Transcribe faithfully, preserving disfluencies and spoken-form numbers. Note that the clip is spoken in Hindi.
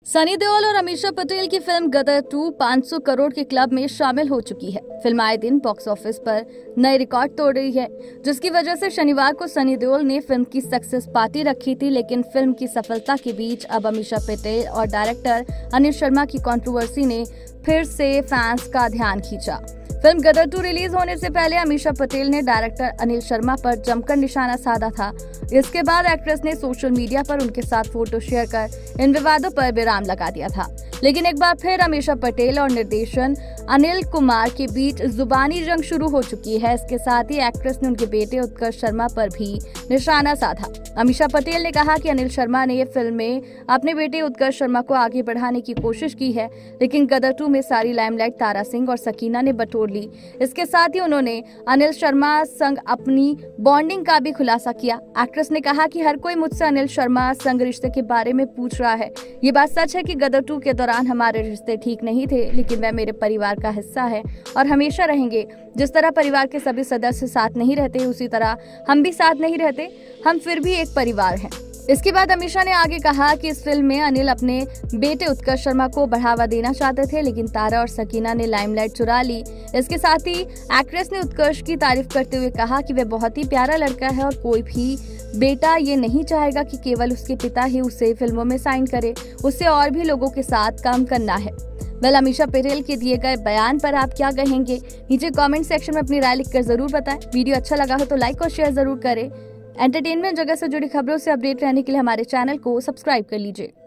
सनी देओल और अमीषा पटेल की फिल्म गदर टू पाँच सौ करोड़ के क्लब में शामिल हो चुकी है। फिल्म आए दिन बॉक्स ऑफिस पर नए रिकॉर्ड तोड़ रही है, जिसकी वजह से शनिवार को सनी देओल ने फिल्म की सक्सेस पार्टी रखी थी। लेकिन फिल्म की सफलता के बीच अब अमीषा पटेल और डायरेक्टर अनिल शर्मा की कंट्रोवर्सी ने फिर से फैंस का ध्यान खींचा। फिल्म गदर टू रिलीज होने से पहले अमीषा पटेल ने डायरेक्टर अनिल शर्मा पर जमकर निशाना साधा था। इसके बाद एक्ट्रेस ने सोशल मीडिया पर उनके साथ फोटो शेयर कर इन विवादों पर विराम लगा दिया था। लेकिन एक बार फिर अमीषा पटेल और निर्देशन अनिल कुमार के बीच जुबानी जंग शुरू हो चुकी है। इसके साथ ही एक्ट्रेस ने उनके बेटे उत्कर्ष शर्मा पर भी निशाना साधा। अमीषा पटेल ने कहा कि अनिल शर्मा ने ये फिल्म में अपने बेटे उत्कर्ष शर्मा को आगे बढ़ाने की कोशिश की है, लेकिन गदर टू में सारी लाइमलाइट तारा सिंह और सकीना ने बटोर ली। इसके साथ ही उन्होंने अनिल शर्मा संग अपनी बॉन्डिंग का भी खुलासा किया। एक्ट्रेस ने कहा कि हर कोई मुझसे अनिल शर्मा संग रिश्ते के बारे में पूछ रहा है। ये बात सच है कि गदर टू के दौरान हमारे रिश्ते ठीक नहीं थे, लेकिन वह मेरे परिवार का हिस्सा है और हमेशा रहेंगे। जिस तरह परिवार के सभी सदस्य साथ नहीं रहते, उसी तरह हम भी साथ नहीं रहते, हम फिर भी एक परिवार हैं। इसके बाद अमीषा ने आगे कहा कि इस फिल्म में अनिल अपने बेटे उत्कर्ष शर्मा को बढ़ावा देना चाहते थे, लेकिन तारा और सकीना ने लाइमलाइट चुरा ली। इसके साथ ही एक्ट्रेस ने उत्कर्ष की तारीफ करते हुए कहा कि वह बहुत ही प्यारा लड़का है और कोई भी बेटा ये नहीं चाहेगा कि केवल उसके पिता ही उसे फिल्मों में साइन करे, उसे और भी लोगों के साथ काम करना है। वेल, अमीषा पटेल के दिए गए बयान पर आप क्या कहेंगे? नीचे कमेंट सेक्शन में अपनी राय लिखकर जरूर बताएं। वीडियो अच्छा लगा हो तो लाइक और शेयर जरूर करें। एंटरटेनमेंट जगत से जुड़ी खबरों से अपडेट रहने के लिए हमारे चैनल को सब्सक्राइब कर लीजिए।